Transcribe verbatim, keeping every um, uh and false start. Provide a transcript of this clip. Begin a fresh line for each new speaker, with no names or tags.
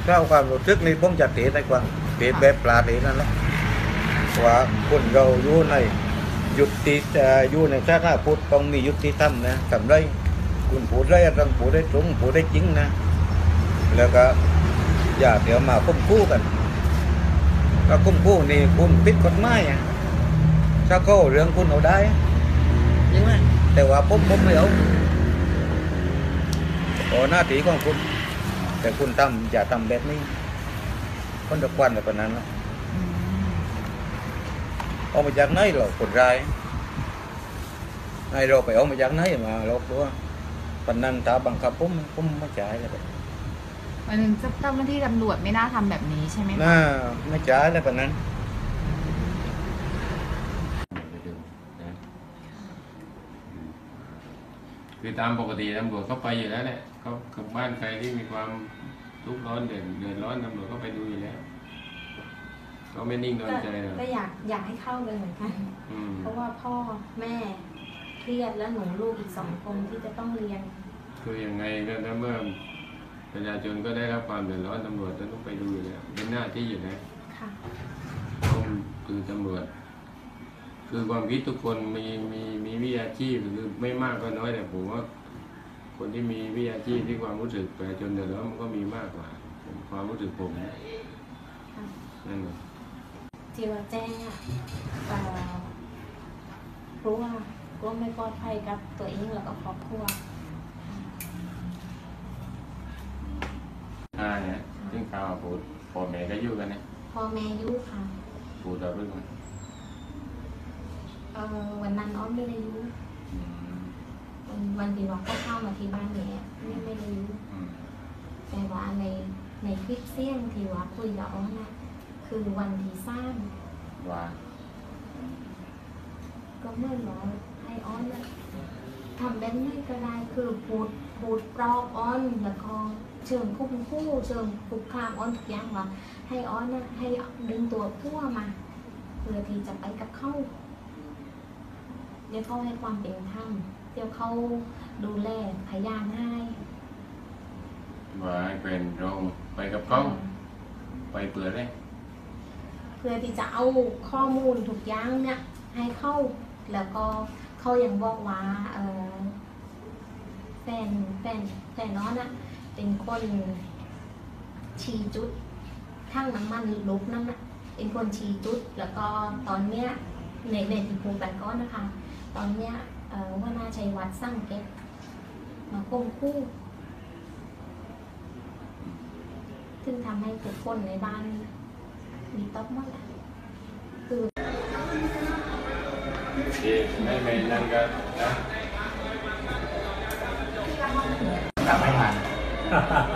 ถ้าความรู้สึกนี่ผมจะเทในกว่าเทแบบปลาเทนั่นแหละว่าคนเราอยู่ในยุติอยู่ในชาติพุทธต้องมียุติธรรมนะทำได้คุณพูดได้ต้องพูดได้ตรงพูดได้จริงนะแล้วก็อย่าเดี๋ยวมาคุ้มคู่กันก็คุ้มคู่นี่คุณปิดกฎหมายอ่ะถ้าเขาเรื่องคุณเอาได้จริงไหมแต่ว่าผมผมไม่เอาโอ้หน้าที่ของคุณแต่คุณทำอย่าทำแบบนี้คนตะควันแบบนั้นนะเอามาจากไหนหรอคนร้ายให้เราไปเอามาจากไหนมาเราตัวปนันตาบังคับผมผมไม่จ่ายเลย
มันเจ้าหน้าที่ตำรวจไม่น่าทำแบบนี้ใช่ไหมคะ
น่าไม่จ่ายเลยปนัน
คือตามปกติตำรวจเขาไปอยู่แล้วเนี่ยเขากับบ้านใครที่มีความทุกข์ร้อนเดือดเดือดร้อนตำรวจก็ไปดูอยู่แล้วเขาไม่นิ่งนอนใจหรอก
ก็อยากอยากให้เข้าเลยเหมือนกันเพราะว่าพ่อแม่เครียดแล้วหนูลูกอีกสองคนที่จะต้องเรียน
คือยังไงก็ถ้าเมื่อประชาชนก็ได้รับความเดือดร้อนตำรวจจะต้องไปดูอยู่แล้วเป็นหน้าที่อยู่แล้ว
ค่ะ
คือตำรวจคือความคิดทุกคนมีมีมีวิชาชีพคือไม่มากก็น้อยแต่ผมว่าคนที่มีวิชาชีพที่ความรู้สึกประชาชนเดือดร้อนมันก็มีมากกว่าความรู้สึกผมนั่นเอง
ที่ว่าแจ้งอ่ะรู้ว่ารู้ไม่ปลอดภัยกับตัวเองแล้วก็ครอบครัว
อ่าเนี่ยซึ่งข่าวพูดพ่อแม่ก็อยู่กันนะ
พ่อแม่อยู่ค่ะ
พูดต่อเรื่องมัน
เออวันนั้นอ้อมไม่ได้อยู่วันวันที่ว่าก็เข้ามาที่บ้านเนี่ยไม่ไม่ได้อยู่แต่ว่าในในคลิปเสียงที่ว่าคุยกับอ้อมนะคือวันที่สร้าง
ว่า
ก็เมื่อน้อยให้อ้อนนะทำแบบนี้ก็ได้คือพูดพูดปลอบอ้อนแล้วก็เชิงคุ้มคู่เชิงคุกคามอ้อนทุกอย่างว่าให้อ้อนนะให้ดึงตัวพั่วมาเพื่อที่จะไปกับเขาเดี๋ยวเขาให้ความเป็นธรรมเดี๋ยวเขาดูแลพยานให้
ว่าให้เป็นโรงไปกับเขาไปเปิดเลย
เพื่อที่จะเอาข้อมูลทุกอย่างเนี่ยให้เข้าแล้วก็เขายังบอกว่าเออแฟนแฟนแฟนน้องน่ะเป็นคนชี้จุดทั้งน้ำมันลุกนั่นน่ะเป็นคนชี้จุดแล้วก็ตอนเนี้ยในในที่พูดไปก็นะคะตอนเนี้ยเออว่าน่าใช้วัดสร้างเก็บมาคงคู่ซึ่งทำให้ทุกคนในบ้านมีต๊อกหมดแหละคือ
ดีไม่ไม่นั่นก็นะ
กลับไม่ทัน